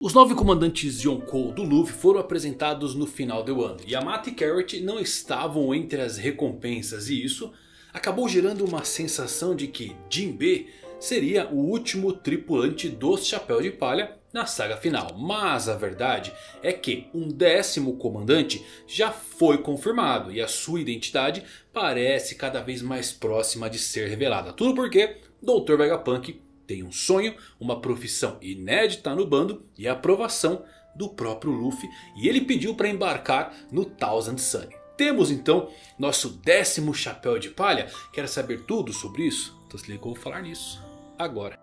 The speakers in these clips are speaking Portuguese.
Os 9 comandantes Yonkou do Luffy foram apresentados no final do ano. Yamato e Carrot não estavam entre as recompensas e isso acabou gerando uma sensação de que Jinbe seria o último tripulante dos Chapéu de Palha na saga final. Mas a verdade é que um 10º comandante já foi confirmado e a sua identidade parece cada vez mais próxima de ser revelada. Tudo porque Dr. Vegapunk tem um sonho, uma profissão inédita no bando e a aprovação do próprio Luffy. E ele pediu para embarcar no Thousand Sunny. Temos então nosso 10º Chapéu de Palha. Quer saber tudo sobre isso? Então se liga que eu vou falar nisso agora.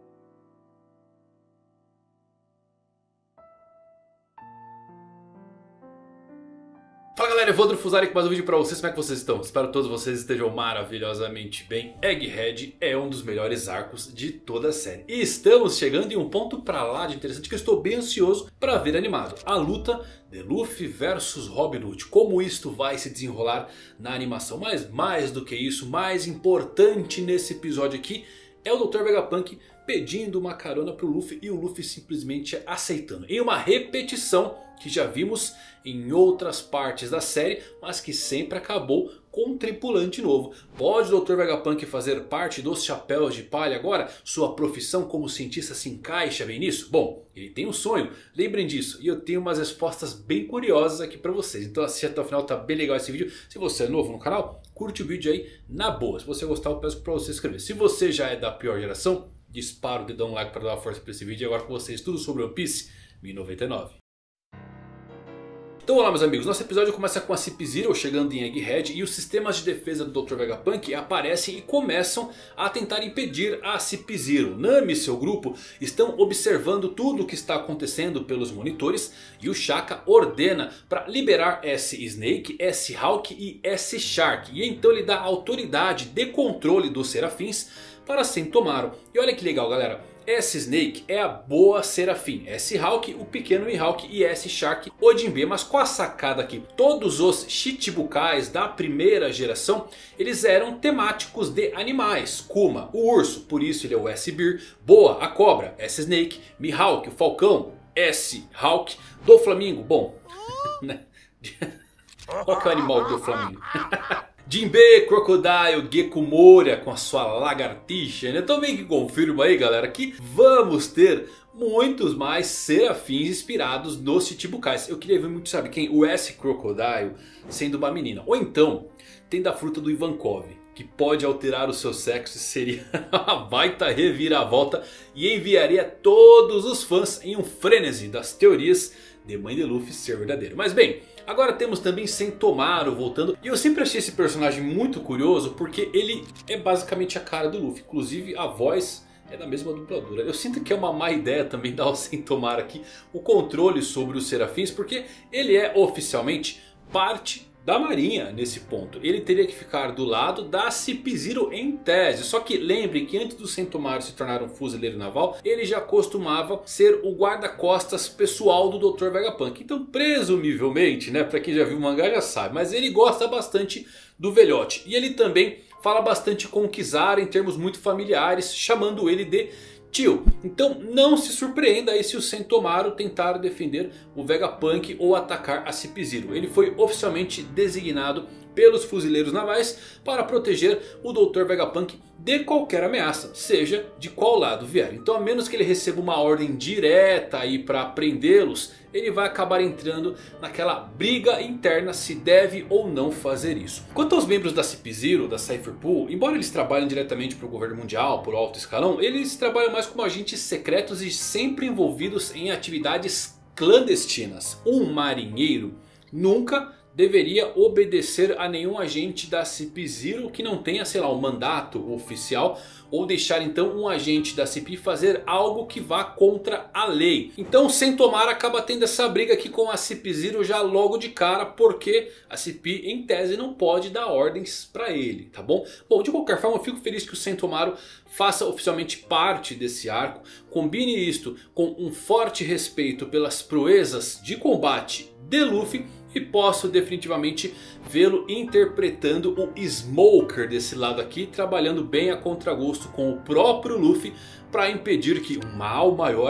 Fala galera, Evandro Fusari com mais um vídeo pra vocês, como é que vocês estão? Espero que todos vocês estejam maravilhosamente bem. Egghead é um dos melhores arcos de toda a série. E estamos chegando em um ponto pra lá de interessante que eu estou bem ansioso pra ver animado. A luta de Luffy versus Robin Hood. Como isto vai se desenrolar na animação. Mas mais do que isso, mais importante nesse episódio aqui é o Dr. Vegapunk pedindo uma carona pro Luffy e o Luffy simplesmente aceitando. Em uma repetição que já vimos em outras partes da série, mas que sempre acabou com um tripulante novo. Pode o Dr. Vegapunk fazer parte dos Chapéus de Palha agora? Sua profissão como cientista se encaixa bem nisso? Bom, ele tem um sonho, lembrem disso. E eu tenho umas respostas bem curiosas aqui pra vocês. Então assiste até o final, tá bem legal esse vídeo. Se você é novo no canal, curte o vídeo aí na boa. Se você gostar, eu peço pra você se inscrever. Se você já é da pior geração, dispara o dedão no like para dar uma força pra esse vídeo. E agora com vocês tudo sobre One Piece 1099. Então olá meus amigos, nosso episódio começa com a Cip Zero chegando em Egghead e os sistemas de defesa do Dr. Vegapunk aparecem e começam a tentar impedir a Cip Zero. Nami e seu grupo estão observando tudo o que está acontecendo pelos monitores e o Shaka ordena para liberar S-Snake, S-Hawk e S-Shark. E então ele dá autoridade de controle dos Serafins para Sentomaru. E olha que legal galera. S-Snake é a boa Serafim, S-Hawk o pequeno Mihawk e S-Shark o Jinbe. Mas com a sacada aqui, todos os Chichibukais da primeira geração, eles eram temáticos de animais. Kuma, o urso, por isso ele é o S-Bear. Boa, a cobra, S-Snake. Mihawk, o falcão, S-Hawk. Do Flamingo, bom, né? Qual que é o animal do Flamingo? Jinbe, Crocodile, Gecko Moria com a sua lagartixa. Eu também que confirmo aí galera que vamos ter muitos mais serafins inspirados nos Chichibukais. Eu queria ver muito, sabe quem? O S-Crocodile sendo uma menina. Ou então tem da fruta do Ivankov, que pode alterar o seu sexo e seria uma baita reviravolta. E enviaria todos os fãs em um frenesi das teorias de mãe de Luffy ser verdadeiro. Mas bem, agora temos também Sentomaru voltando. E eu sempre achei esse personagem muito curioso porque ele é basicamente a cara do Luffy. Inclusive a voz é da mesma dubladora. Eu sinto que é uma má ideia também dar ao Sentomaru aqui o controle sobre os Serafins, porque ele é oficialmente parte da marinha nesse ponto. Ele teria que ficar do lado da Cip Zero em tese. Só que lembrem que antes do Sentomaru se tornar um fuzileiro naval, ele já costumava ser o guarda-costas pessoal do Dr. Vegapunk. Então presumivelmente, né, pra quem já viu o mangá já sabe, mas ele gosta bastante do velhote. E ele também fala bastante com o Kizaru em termos muito familiares, chamando ele de tio. Então não se surpreenda aí se o Sentomaru tentar defender o Vegapunk ou atacar a Cip Zero. Ele foi oficialmente designado pelos fuzileiros navais para proteger o Dr. Vegapunk de qualquer ameaça, seja de qual lado vier. Então a menos que ele receba uma ordem direta aí para prendê-los, ele vai acabar entrando naquela briga interna se deve ou não fazer isso. Quanto aos membros da Cip Zero, da Cypher Pool, embora eles trabalhem diretamente para o governo mundial, por alto escalão, eles trabalham mais como agentes secretos e sempre envolvidos em atividades clandestinas. Um marinheiro nunca deveria obedecer a nenhum agente da Cip Zero que não tenha, sei lá, um mandato oficial. Ou deixar então um agente da Cip fazer algo que vá contra a lei. Então Sentomaru acaba tendo essa briga aqui com a Cip Zero já logo de cara. Porque a Cip em tese não pode dar ordens para ele, tá bom? Bom, de qualquer forma eu fico feliz que o Sentomaru faça oficialmente parte desse arco. Combine isto com um forte respeito pelas proezas de combate de Luffy. E posso definitivamente vê-lo interpretando o Smoker desse lado aqui. Trabalhando bem a contragosto com o próprio Luffy. Para impedir que um mal maior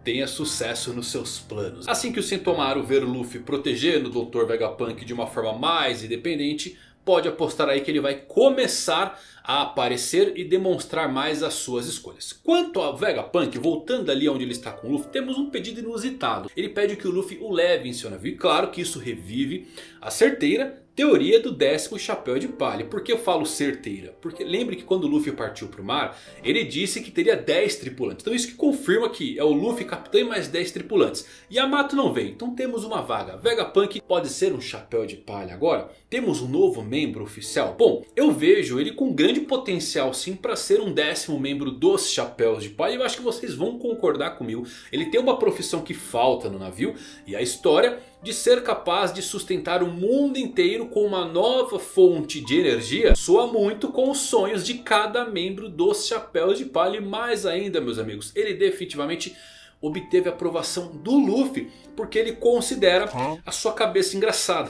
tenha sucesso nos seus planos. Assim que o Sentomaru ver o Luffy protegendo o Dr. Vegapunk de uma forma mais independente, pode apostar aí que ele vai começar a aparecer e demonstrar mais as suas escolhas. Quanto ao Vegapunk, voltando ali onde ele está com o Luffy, temos um pedido inusitado. Ele pede que o Luffy o leve em seu navio. E claro que isso revive a certeira teoria do 10º chapéu de palha. Por que eu falo certeira? Porque lembre que quando o Luffy partiu para o mar, ele disse que teria 10 tripulantes. Então isso que confirma que é o Luffy capitão e mais 10 tripulantes. Yamato não veio, então temos uma vaga. Vegapunk pode ser um chapéu de palha agora? Temos um novo membro oficial? Bom, eu vejo ele com grande potencial sim para ser um 10º membro dos chapéus de palha. E eu acho que vocês vão concordar comigo. Ele tem uma profissão que falta no navio e a história de ser capaz de sustentar o mundo inteiro com uma nova fonte de energia soa muito com os sonhos de cada membro dos chapéus de palha. E mais ainda, meus amigos, ele definitivamente obteve a aprovação do Luffy porque ele considera a sua cabeça engraçada.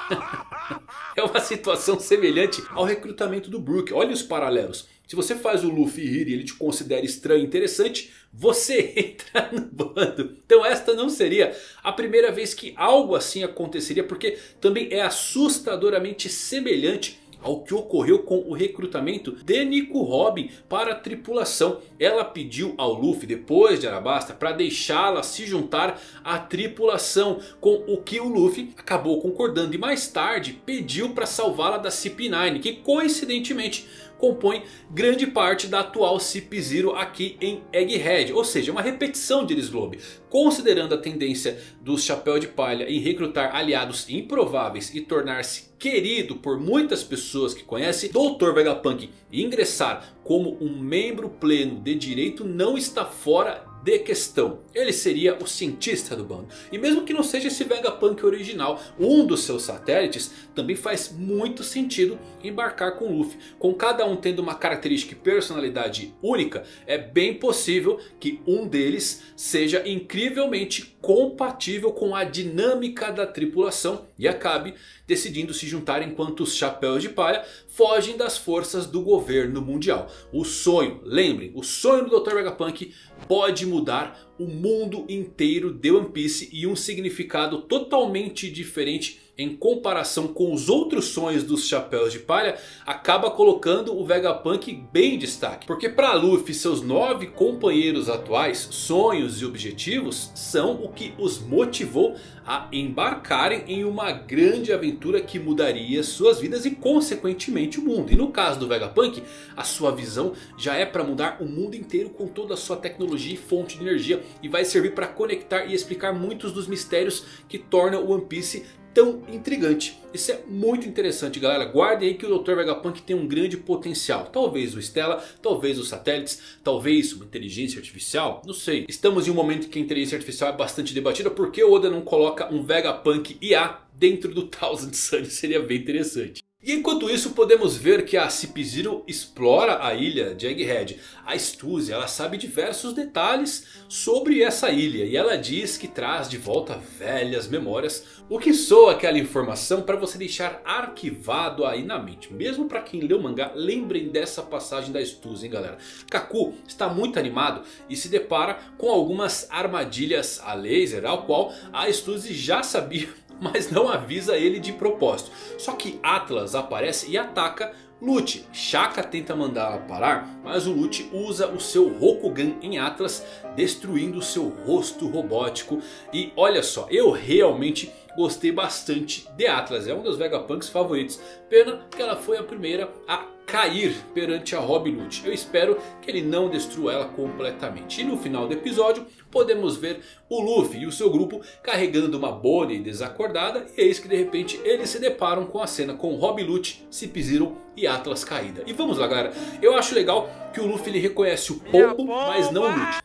É uma situação semelhante ao recrutamento do Brook. Olha os paralelos. Se você faz o Luffy rir e ele te considera estranho e interessante, você entra no bando. Então esta não seria a primeira vez que algo assim aconteceria, porque também é assustadoramente semelhante ao que ocorreu com o recrutamento de Nico Robin para a tripulação. Ela pediu ao Luffy depois de Arabasta para deixá-la se juntar à tripulação, com o que o Luffy acabou concordando. E mais tarde pediu para salvá-la da CP9, que coincidentemente compõe grande parte da atual CP0 aqui em Egghead. Ou seja, uma repetição de Enies Lobby. Considerando a tendência dos Chapéu de Palha em recrutar aliados improváveis e tornar-se querido por muitas pessoas que conhecem, Dr. Vegapunk ingressar como um membro pleno de direito não está fora de questão. Ele seria o cientista do bando. E mesmo que não seja esse Vegapunk original, um dos seus satélites também faz muito sentido embarcar com o Luffy. Com cada um tendo uma característica e personalidade única, é bem possível que um deles seja incrivelmente compatível com a dinâmica da tripulação e acabe decidindo se juntar enquanto os Chapéus de Palha fogem das forças do governo mundial. O sonho, lembrem, o sonho do Dr. Vegapunk pode mudar o mundo inteiro de One Piece e um significado totalmente diferente em comparação com os outros sonhos dos Chapéus de Palha acaba colocando o Vegapunk bem em destaque. Porque para Luffy e seus 9 companheiros atuais, sonhos e objetivos são o que os motivou a embarcarem em uma grande aventura que mudaria suas vidas e consequentemente o mundo. E no caso do Vegapunk, a sua visão já é para mudar o mundo inteiro com toda a sua tecnologia e fonte de energia. E vai servir para conectar e explicar muitos dos mistérios que tornam o One Piece tão intrigante. Isso é muito interessante, galera. Guardem aí que o Dr. Vegapunk tem um grande potencial. Talvez o Stella, talvez os satélites, talvez uma inteligência artificial, não sei. Estamos em um momento em que a inteligência artificial é bastante debatida. Por que o Oda não coloca um Vegapunk IA dentro do Thousand Sunny? Seria bem interessante. E enquanto isso podemos ver que a CP0 explora a ilha de Egghead. A Stuzy, ela sabe diversos detalhes sobre essa ilha. E ela diz que traz de volta velhas memórias. O que soa aquela informação para você deixar arquivado aí na mente. Mesmo para quem lê o mangá, lembrem dessa passagem da Stuzy, hein, galera. Kaku está muito animado e se depara com algumas armadilhas a laser, ao qual a Stuzy já sabia, mas não avisa ele de propósito. Só que Atlas aparece e ataca Lute. Shaka tenta mandá-la parar, mas o Lute usa o seu Rokugan em Atlas, destruindo o seu rosto robótico. E olha só, eu realmente gostei bastante de Atlas. É um dos Vegapunks favoritos. Pena que ela foi a primeira a cair perante a Rob Lute. Eu espero que ele não destrua ela completamente. E no final do episódio podemos ver o Luffy e o seu grupo carregando uma Bonnie desacordada. E eis que de repente eles se deparam com a cena com Rob Lute, CP0 e Atlas caída. E vamos lá, galera. Eu acho legal que o Luffy ele reconhece o pombo, mas não o Lute.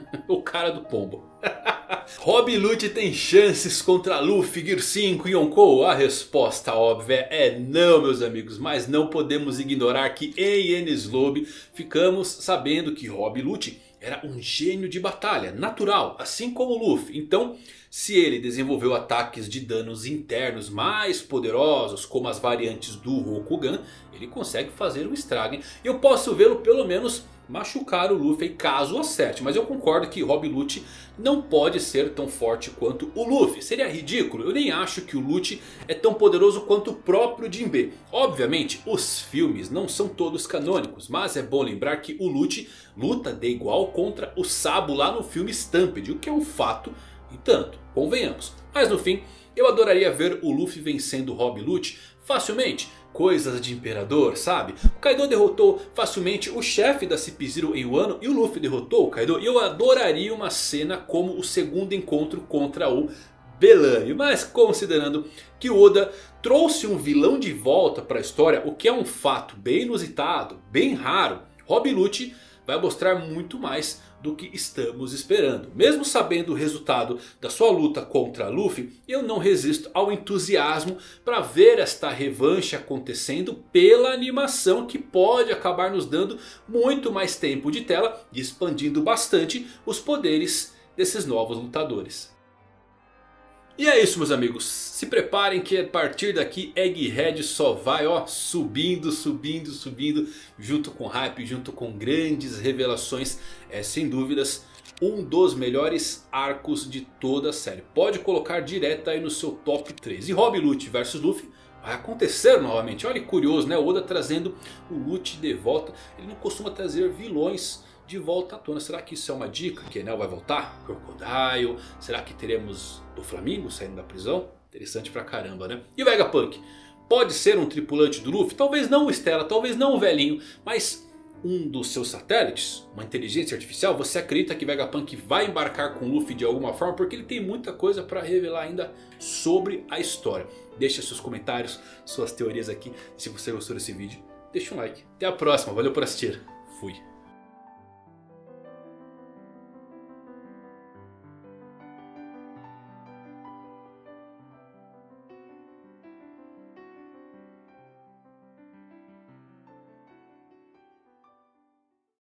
O cara do pombo. Rob Lute tem chances contra Luffy, Gear 5 e Yonkou? A resposta óbvia é não, meus amigos. Mas não podemos ignorar que em Enies Lobby ficamos sabendo que Rob Lute era um gênio de batalha, natural, assim como Luffy. Então, se ele desenvolveu ataques de danos internos mais poderosos, como as variantes do Rokugan, ele consegue fazer um estrago. E eu posso vê-lo pelo menos machucar o Luffy caso acerte. Mas eu concordo que Rob Lucci não pode ser tão forte quanto o Luffy. Seria ridículo. Eu nem acho que o Lucci é tão poderoso quanto o próprio Jinbe. Obviamente os filmes não são todos canônicos. Mas é bom lembrar que o Lucci luta de igual contra o Sabo lá no filme Stampede. O que é um fato e tanto, convenhamos. Mas no fim eu adoraria ver o Luffy vencendo Rob Lucci facilmente. Coisas de imperador, sabe? O Kaido derrotou facilmente o chefe da CP0 em Wano e o Luffy derrotou o Kaido. E eu adoraria uma cena como o segundo encontro contra o Bellamy. Mas considerando que o Oda trouxe um vilão de volta para a história, o que é um fato bem inusitado, bem raro, Rob Lucci vai mostrar muito mais do que estamos esperando. Mesmo sabendo o resultado da sua luta contra Luffy, eu não resisto ao entusiasmo para ver esta revanche acontecendo pela animação, que pode acabar nos dando muito mais tempo de tela e expandindo bastante os poderes desses novos lutadores. E é isso, meus amigos, se preparem que a partir daqui Egghead só vai subindo, subindo, subindo, junto com hype, junto com grandes revelações. É sem dúvidas um dos melhores arcos de toda a série. Pode colocar direto aí no seu top 3. E Rob Lucci versus Luffy vai acontecer novamente. Olha que curioso, né? O Oda trazendo o Lucci de volta. Ele não costuma trazer vilões de volta à tona. Será que isso é uma dica? Que Enel vai voltar? Crocodile? Será que teremos do Flamingo saindo da prisão? Interessante pra caramba, né? E o Vegapunk? Pode ser um tripulante do Luffy? Talvez não o Stella, talvez não o velhinho. Mas um dos seus satélites? Uma inteligência artificial? Você acredita que Vegapunk vai embarcar com o Luffy de alguma forma? Porque ele tem muita coisa pra revelar ainda sobre a história. Deixa seus comentários, suas teorias aqui. Se você gostou desse vídeo, deixa um like. Até a próxima, valeu por assistir. Fui.